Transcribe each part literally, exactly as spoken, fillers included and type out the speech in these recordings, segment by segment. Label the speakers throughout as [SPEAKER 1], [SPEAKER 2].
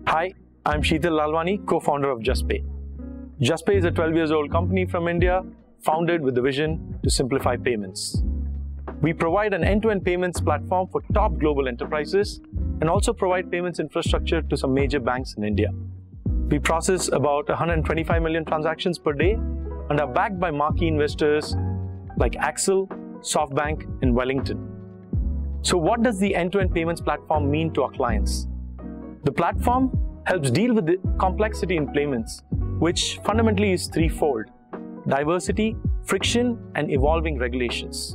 [SPEAKER 1] Hi, I'm Sheetal Lalwani, co-founder of Juspay. Juspay is a twelve years old company from India, founded with the vision to simplify payments. We provide an end-to-end payments platform for top global enterprises and also provide payments infrastructure to some major banks in India. We process about one hundred twenty-five million transactions per day and are backed by marquee investors like Axel, SoftBank, and Wellington. So what does the end-to-end payments platform mean to our clients? The platform helps deal with the complexity in payments, which fundamentally is threefold: diversity, friction, and evolving regulations.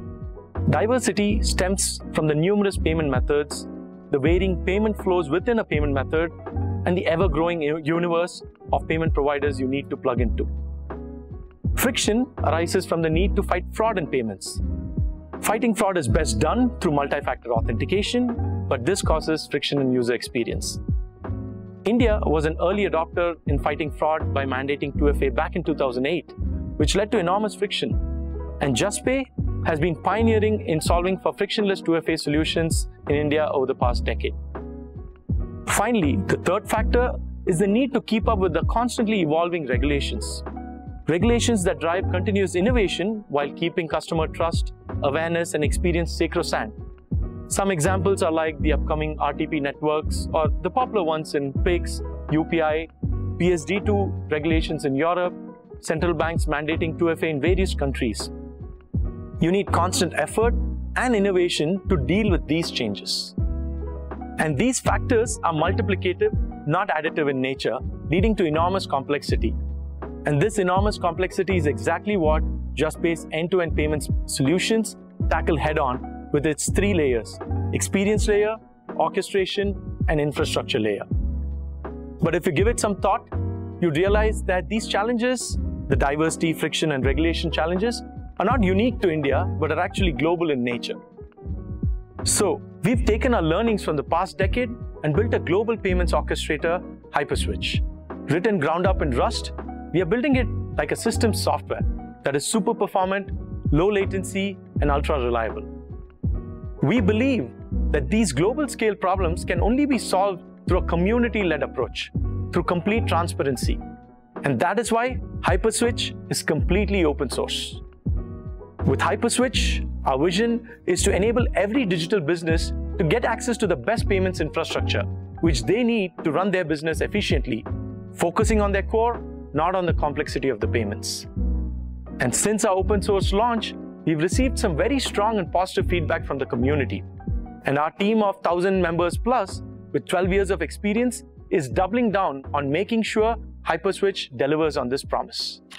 [SPEAKER 1] Diversity stems from the numerous payment methods, the varying payment flows within a payment method, and the ever-growing universe of payment providers you need to plug into. Friction arises from the need to fight fraud in payments. Fighting fraud is best done through multi-factor authentication, but this causes friction in user experience. India was an early adopter in fighting fraud by mandating two F A back in two thousand eight, which led to enormous friction. And Juspay has been pioneering in solving for frictionless two F A solutions in India over the past decade. Finally, the third factor is the need to keep up with the constantly evolving regulations. Regulations that drive continuous innovation while keeping customer trust, awareness, and experience sacrosanct. Some examples are like the upcoming R T P networks or the popular ones in P I C S, U P I, P S D two regulations in Europe, central banks mandating two F A in various countries. You need constant effort and innovation to deal with these changes. And these factors are multiplicative, not additive in nature, leading to enormous complexity. And this enormous complexity is exactly what Juspay's end-to-end payments solutions tackle head-on with its three layers: experience layer, orchestration, and infrastructure layer. But if you give it some thought, you realize that these challenges, the diversity, friction, and regulation challenges, are not unique to India, but are actually global in nature. So, we've taken our learnings from the past decade and built a global payments orchestrator, Hyperswitch. Written ground up in Rust, we are building it like a systems software that is super performant, low latency, and ultra reliable. We believe that these global scale problems can only be solved through a community-led approach, through complete transparency. And that is why Hyperswitch is completely open source. With Hyperswitch, our vision is to enable every digital business to get access to the best payments infrastructure, which they need to run their business efficiently, focusing on their core, not on the complexity of the payments. And since our open source launch, we've received some very strong and positive feedback from the community. And our team of one thousand members plus, with twelve years of experience, is doubling down on making sure Hyperswitch delivers on this promise.